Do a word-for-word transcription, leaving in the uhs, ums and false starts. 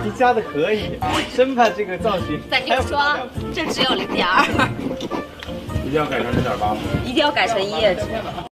你加的可以，生怕这个造型。 再跟你说，这只有零点二， 一定要改成零点八， 一定要改成一。